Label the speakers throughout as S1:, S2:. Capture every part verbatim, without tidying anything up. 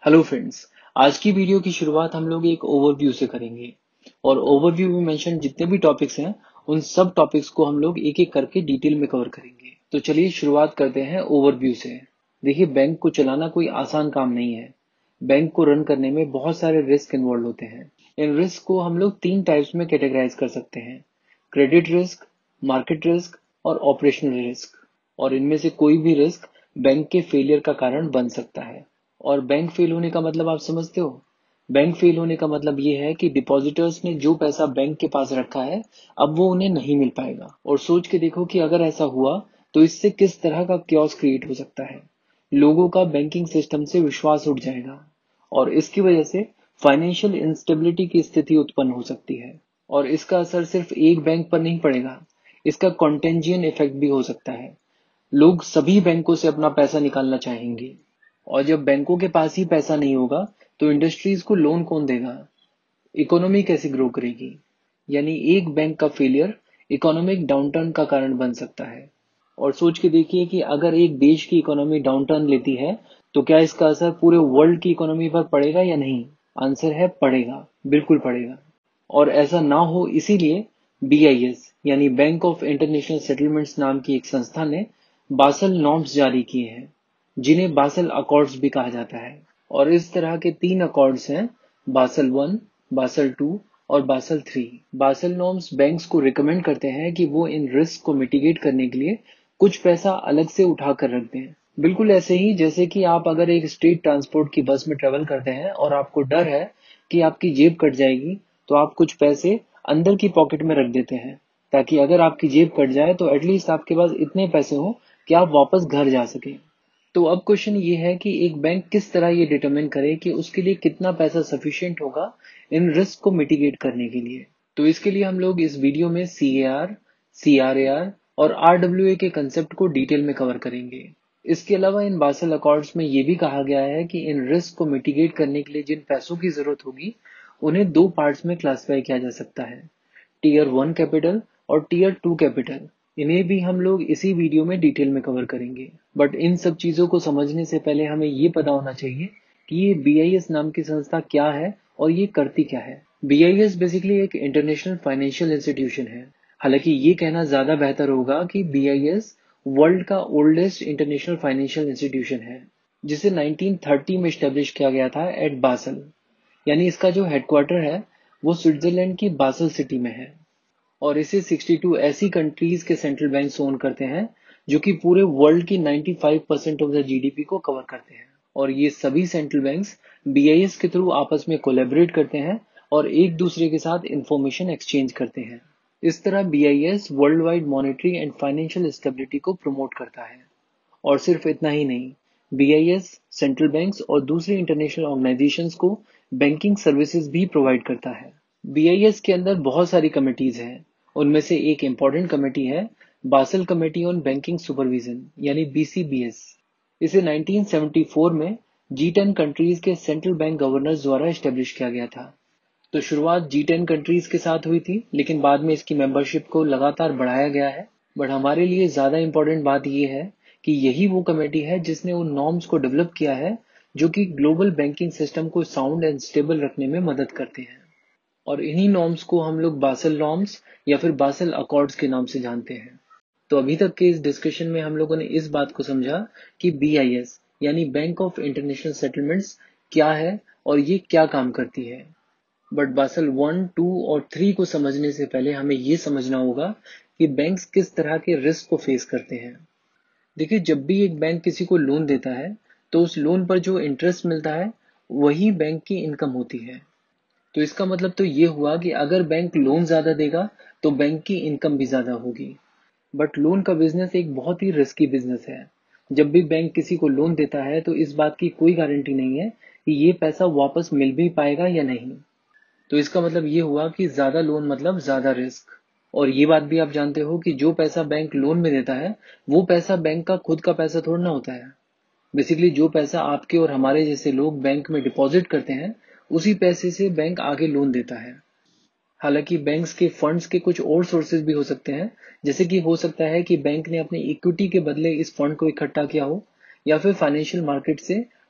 S1: Hello friends. आज की video की शुरुआत हम लोग एक ओवरव्यू से करेंगे और ओवरव्यू में मेंशन जितने भी टॉपिक्स हैं उन सब टॉपिक्स को हम लोग एक एक करके डिटेल में कवर करेंगे। तो चलिए शुरुआत करते हैं ओवरव्यू से। देखिए, बैंक को चलाना कोई आसान काम नहीं है। बैंक को रन करने में बहुत सारे रिस्क इन्वॉल्व होते हैं। इन रिस्क को हम लोग तीन टाइप्स में कैटेगराइज कर सकते हैं: क्रेडिट रिस्क, मार्केट रिस्क और ऑपरेशनल रिस्क। और इनमें से कोई भी रिस्क बैंक के फेलियर का कारण बन सकता है। और बैंक फेल होने का मतलब आप समझते हो? बैंक फेल होने का मतलब ये है कि डिपॉजिटर्स ने जो पैसा बैंक के पास रखा है अब वो उन्हें नहीं मिल पाएगा। और सोच के देखो कि अगर ऐसा हुआ तो इससे किस तरह का क्योस क्रिएट हो सकता है। लोगों का बैंकिंग सिस्टम से विश्वास उठ जाएगा और इसकी वजह से फाइनेंशियल इंस्टेबिलिटी की स्थिति उत्पन्न हो सकती है। और इसका असर सिर्फ एक बैंक पर नहीं पड़ेगा, इसका कॉन्टेंजियन इफेक्ट भी हो सकता है। लोग सभी बैंकों से अपना पैसा निकालना चाहेंगे और जब बैंकों के पास ही पैसा नहीं होगा तो इंडस्ट्रीज को लोन कौन देगा? इकोनॉमी कैसे ग्रो करेगी? यानी एक बैंक का फेलियर इकोनॉमिक डाउनटर्न का कारण बन सकता है। और सोच के देखिए कि अगर एक देश की इकोनॉमी डाउनटर्न लेती है तो क्या इसका असर पूरे वर्ल्ड की इकोनॉमी पर पड़ेगा या नहीं? आंसर है पड़ेगा, बिल्कुल पड़ेगा। और ऐसा ना हो इसीलिए बी आई एस यानी बैंक ऑफ इंटरनेशनल सेटलमेंट्स नाम की एक संस्था ने बासल नॉर्म्स जारी किए हैं, जिन्हें बासल अकॉर्ड्स भी कहा जाता है। और इस तरह के तीन अकॉर्ड्स हैं: बासल वन, बासल टू और Basel three. Basel norms banks को रिकमेंड करते हैं कि वो इन रिस्क को मिटिगेट करने के लिए कुछ पैसा अलग से उठा कर रख दें। बिल्कुल ऐसे ही जैसे कि आप अगर एक स्टेट ट्रांसपोर्ट की बस में ट्रेवल करते हैं और आपको डर है कि आपकी जेब कट जाएगी, तो आप कुछ पैसे अंदर की पॉकेट में रख देते हैं ताकि अगर आपकी जेब कट जाए तो एटलीस्ट आपके पास इतने पैसे हो कि आप वापस घर जा सकें। तो अब क्वेश्चन ये है कि एक बैंक किस तरह ये डिटरमिन करे कि उसके लिए कितना पैसा सफिशिएंट होगा इन रिस्क को मिटिगेट करने के लिए। तो इसके लिए हम लोग इस वीडियो में C A R, C R A R और आर डब्ल्यू ए के कंसेप्ट को डिटेल में कवर करेंगे। इसके अलावा इन बासल अकॉर्ड्स में ये भी कहा गया है कि इन रिस्क को मिटिगेट करने के लिए जिन पैसों की जरूरत होगी उन्हें दो पार्ट्स में क्लासिफाई किया जा सकता है: टीयर वन कैपिटल और टीयर टू कैपिटल। इन्हें भी हम लोग इसी वीडियो में डिटेल में कवर करेंगे। बट इन सब चीजों को समझने से पहले हमें ये पता होना चाहिए कि ये बी आई एस नाम की संस्था क्या है और ये करती क्या है। बी आई एस बेसिकली एक इंटरनेशनल फाइनेंशियल इंस्टीट्यूशन है। हालांकि ये कहना ज्यादा बेहतर होगा कि बी आई एस वर्ल्ड का ओल्डेस्ट इंटरनेशनल फाइनेंशियल इंस्टीट्यूशन है, जिसे नाइनटीन थर्टी में स्टेब्लिश किया गया था एट बासल। यानी इसका जो हेडक्वार्टर है वो स्विट्जरलैंड की बासल सिटी में है। और इसे बासठ ऐसी कंट्रीज के सेंट्रल बैंक ओन करते हैं जो कि पूरे वर्ल्ड की पचानवे percent of the G D P को कवर करते हैं। और ये सभी central banks B I S के थ्रू आपस में कोलैबोरेट करते हैं और एक दूसरे के साथ इंफॉर्मेशन एक्सचेंज करते हैं। इस तरह B I S world wide monetary and financial stability को प्रमोट करता है। और सिर्फ इतना ही नहीं, B I S central banks और दूसरी इंटरनेशनल ऑर्गेनाइजेशंस को बैंकिंग सर्विसेज भी प्रोवाइड करता है। बी आई एस के अंदर बहुत सारी कमिटीज हैं। उनमें से एक इम्पॉर्टेंट कमेटी है Basel committee on banking supervision यानी बी सी बी एस। इसे नाइनटीन सेवेंटी फोर में जी टेन कंट्रीज के सेंट्रल बैंक गवर्नर्स द्वारा एस्टेब्लिश किया गया था। तो शुरुआत जी टेन कंट्रीज के साथ हुई थी, लेकिन बाद में इसकी मेंबरशिप को लगातार बढ़ाया गया है। बट हमारे लिए ज्यादा इंपॉर्टेंट बात यह है कि यही वो कमेटी है जिसने उन नॉर्म्स को डेवलप किया है जो कि ग्लोबल बैंकिंग सिस्टम को साउंड एंड स्टेबल रखने में मदद करते हैं। और इन्हीं नॉर्म्स को हम लोग बासल नॉर्म्स या फिर बासल अकॉर्ड्स के नाम से जानते हैं। तो अभी तक के इस डिस्कशन में हम लोगों ने इस बात को समझा कि बी आई एस यानी बैंक ऑफ इंटरनेशनल सेटलमेंट्स क्या है और ये क्या काम करती है। बट बासल वन, टू और थ्री को समझने से पहले हमें ये समझना होगा कि बैंक्स किस तरह के रिस्क को फेस करते हैं। देखिए, जब भी एक बैंक किसी को लोन देता है तो उस लोन पर जो इंटरेस्ट मिलता है वही बैंक की इनकम होती है। तो इसका मतलब तो ये हुआ कि अगर बैंक लोन ज्यादा देगा तो बैंक की इनकम भी ज्यादा होगी। बट लोन का बिजनेस एक बहुत ही रिस्की बिजनेस है। जब भी बैंक किसी को लोन देता है तो इस बात की कोई गारंटी नहीं है कि ये पैसा वापस मिल भी पाएगा या नहीं। तो इसका मतलब ये हुआ कि ज्यादा लोन मतलब ज्यादा रिस्क। और ये बात भी आप जानते हो कि जो पैसा बैंक लोन में देता है वो पैसा बैंक का खुद का पैसा थोड़ा ना होता है। बेसिकली जो पैसा आपके और हमारे जैसे लोग बैंक में डिपॉजिट करते हैं उसी पैसे से बैंक आगे लोन देता है। हालांकि बैंक्स के फंड्स के कुछ और सोर्सेज भी हो सकते हैं, जैसे कि हो सकता है कि बैंक ने अपनी इक्विटी के बदले इस फंड को इकट्ठा किया हो या फिर फाइनेंशियल मार्केट से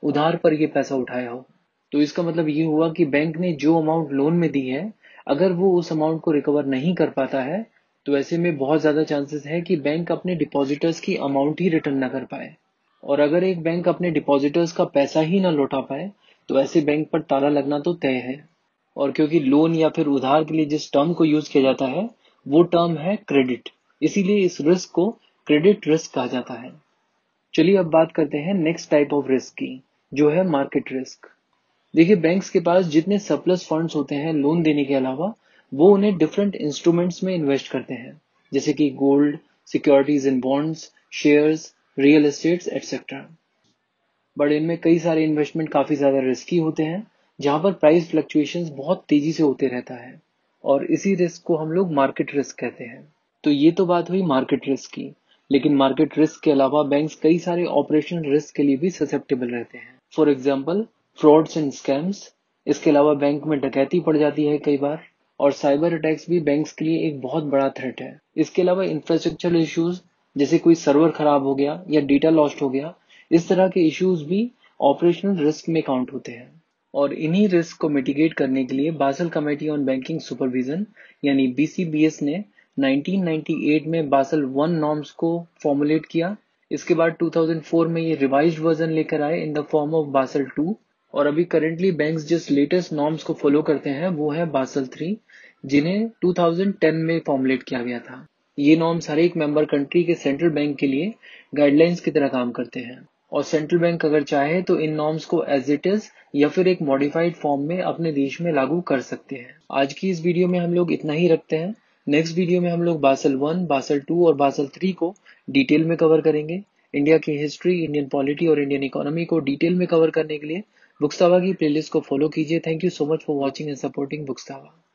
S1: उधार पर ये पैसा उठाया हो। तो इसका मतलब ये हुआ कि बैंक ने जो अमाउंट लोन में दी है, अगर वो उस अमाउंट को रिकवर नहीं कर पाता है, तो ऐसे में बहुत ज़्यादा चांसेस है कि बैंक अपने डिपॉजिटर्स की अमाउंट ही रिटर्न ना कर पाए। और अगर एक बैंक अपने डिपॉजिटर्स का पैसा ही ना लौटा पाए, तो ऐसे बैंक पर ताला लगना तो तय है। और क्योंकि लोन या फिर उधार के लिए जिस टर्म को यूज किया जाता है, वो टर्म है क्रेडिट, इसीलिए इस रिस्क को क्रेडिट रिस्क कहा जाता है। चलिए अब बात करते हैं नेक्स्ट टाइप ऑफ रिस्क की, जो है मार्केट रिस्क। देखिए, बैंक्स के पास जितने सरप्लस फंड्स होते हैं लोन देने के अलावा, वो उन्हें डिफरेंट इंस्ट्रूमेंट्स में इन्वेस्ट करते हैं, जैसे कि gold, securities in bonds, shares, real estates etcetera. But इनमें कई सारे इन्वेस्टमेंट काफी ज्यादा रिस्की होते हैं, जहां पर प्राइस फ्लक्चुएशंस बहुत तेजी से होते रहता है, और इसी रिस्क को हम लोग मार्केट रिस्क कहते हैं। तो ये तो बात हुई मार्केट रिस्क की, लेकिन मार्केट रिस्क के अलावा बैंक्स कई सारे ऑपरेशनल रिस्क के लिए भी ससेप्टेबल रहते हैं। For example, frauds and scams. इसके अलावा बैंक में डकैती पड़ जाती है कई बार, और साइबर अटैक्स भी बैंक्स के लिए एक बहुत बड़ा थ्रेट है। इसके अलावा इंफ्रास्ट्रक्चरल इश्यूज, जैसे कोई सर्वर खराब हो गया या डेटा लॉस्ट हो गया, इस तरह के इश्यूज भी ऑपरेशनल रिस्क में काउंट होते हैं। और इन्हीं रिस्क को मिटिगेट करने के लिए Basel committee on banking supervision यानी बी सी बी एस ने नाइनटीन नाइंटी एट में बासल वन नॉर्म्स को फॉर्मुलेट किया। इसके बाद टू थाउजेंड फोर में ये रिवाइज्ड वर्जन लेकर आए in the form of Basel two, और अभी करेंटली बैंक्स जिस लेटेस्ट नॉर्म्स को फॉलो करते हैं वो है बासल थ्री, जिन्हें टू थाउजेंड टेन में फॉर्मुलेट किया गया था। ये नॉर्म्स हर एक मेंबर कंट्री के सेंट्रल बैंक के लिए गाइडलाइंस की तरह काम करते हैं, और सेंट्रल बैंक अगर चाहे तो इन नॉर्म्स को एज इट इज या फिर एक मॉडिफाइड फॉर्म में अपने देश में लागू कर सकते हैं। आज की इस वीडियो में हम लोग इतना ही रखते हैं। नेक्स्ट वीडियो में हम लोग बासल वन, बासल टू और बासल थ्री को डिटेल में कवर करेंगे। इंडिया की हिस्ट्री, इंडियन पॉलिटी और इंडियन इकोनॉमी को डिटेल में कवर करने के लिए बुक्सटावा की प्लेलिस्ट को फॉलो कीजिए। Thank you so much for watching and supporting बुक्सटावा।